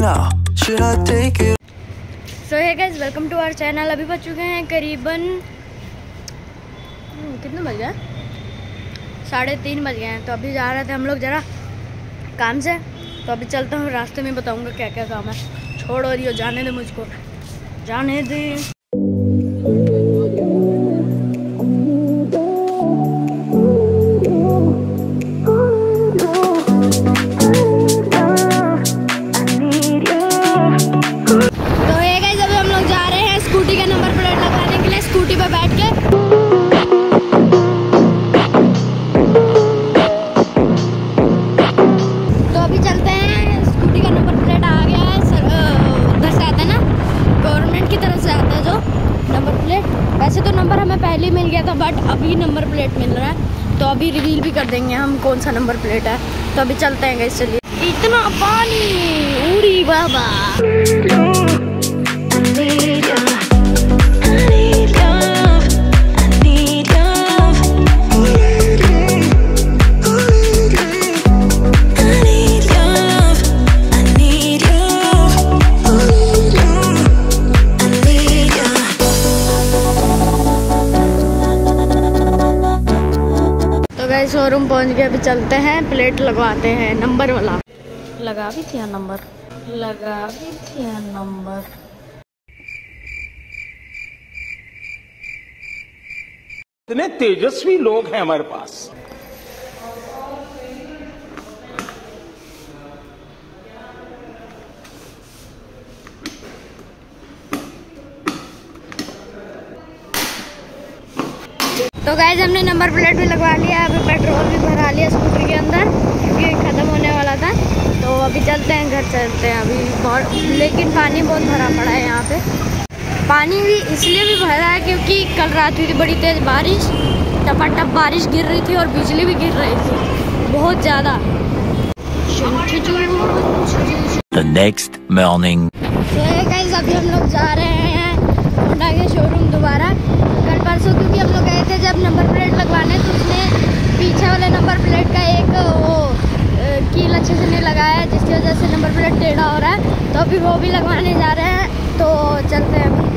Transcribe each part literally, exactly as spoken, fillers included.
now? Should I take it? So hey guys, welcome to our channel. अभी बज चुके हैं करीबन कितने बज गए, साढ़े तीन बज गए हैं। तो अभी जा रहे थे हम लोग ज़रा काम से। तो अभी चलता हूँ, रास्ते में बताऊँगा क्या क्या काम है। छोड़ रही हो, जाने दे मुझको, जाने दे। स्कूटी का नंबर प्लेट लगाने के लिए स्कूटी पर बैठ के तो अभी चलते हैं। स्कूटी का नंबर प्लेट आ गया है, उधर से आता है ना, गवर्नमेंट की तरफ से आता है जो नंबर प्लेट। वैसे तो नंबर हमें पहले ही मिल गया था, बट अभी नंबर प्लेट मिल रहा है। तो अभी रिवील भी कर देंगे हम कौन सा नंबर प्लेट है। तो अभी चलते हैं गाइस, चलिए। इतना पानी, उड़ी बाबा। शोरूम पहुंच गए, अभी चलते हैं, प्लेट लगवाते हैं। नंबर वाला लगा भी थी नंबर, लगा भी थी नंबर। इतने तेजस्वी लोग हैं हमारे पास। तो गाइस, हमने नंबर प्लेट भी लगवा लिया। अभी पेट्रोल भी भरा लिया स्कूटर के अंदर, क्योंकि ख़त्म होने वाला था। तो अभी चलते हैं, घर चलते हैं अभी बहुत। लेकिन पानी बहुत भरा पड़ा है यहाँ पे। पानी भी इसलिए भी भरा है क्योंकि कल रात हुई थी बड़ी तेज़ बारिश, टपाटप बारिश गिर रही थी और बिजली भी गिर रही थी बहुत ज़्यादा। The next morning. तो गाइस, अभी हम लोग जा रहे हैं होंडा के शोरूम दोबारा। कल परसों क्योंकि हम लोग गए थे जब नंबर प्लेट लगवाने, तो उसने पीछे वाले नंबर प्लेट का एक वो कील अच्छे से नहीं लगाया है, जिसकी वजह से नंबर प्लेट टेढ़ा हो रहा है। तो अभी वो भी लगवाने जा रहे हैं। तो चलते हैं अभी।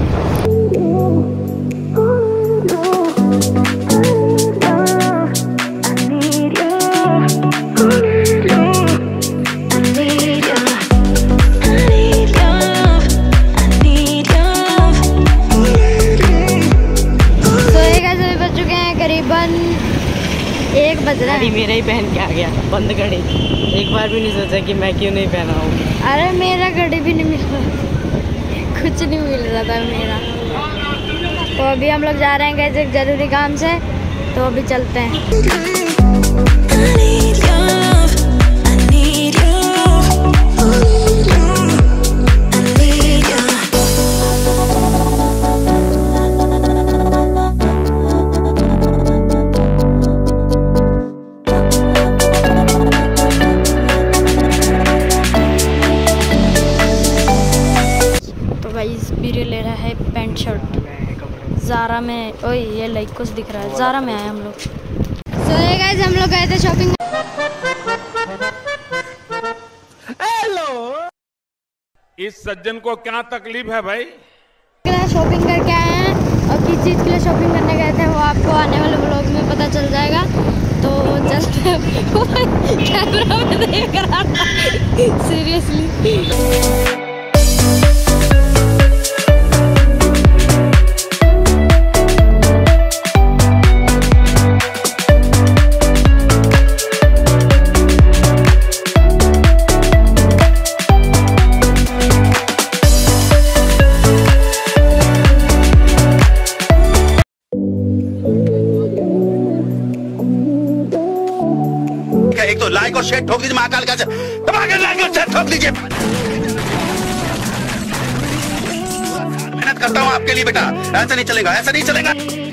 एक बज रहा है। मेरा ही पहन के आ गया बंद घड़ी। एक बार भी नहीं सोचा कि मैं क्यों नहीं पहना हूँ। अरे मेरा घड़ी भी नहीं मिल रहा, कुछ नहीं मिल रहा था मेरा। तो अभी हम लोग जा रहे हैं कैसे एक जरूरी काम से। तो अभी चलते हैं। बीरे ले रहा है पैंट शर्ट ज़ारा में। ओए ये लाइक कुछ दिख रहा है, ज़ारा में आए हम लोग। सो ये गाइस, हम लोग गए थे शॉपिंग। हेलो, इस सज्जन को क्या तकलीफ है भाई? शॉपिंग करके आए हैं और किस चीज़ के लिए शॉपिंग करने गए थे वो आपको आने वाले व्लॉग में पता चल जाएगा। तो चलते कैमरा में देख रहा था सीरियसली। एक तो लाइक और शेयर ठोक दीजिए, महाकाल का दबा के लाइक और शेयर ठोक दीजिए। मेहनत करता हूँ आपके लिए बेटा, ऐसा नहीं चलेगा, ऐसा नहीं चलेगा।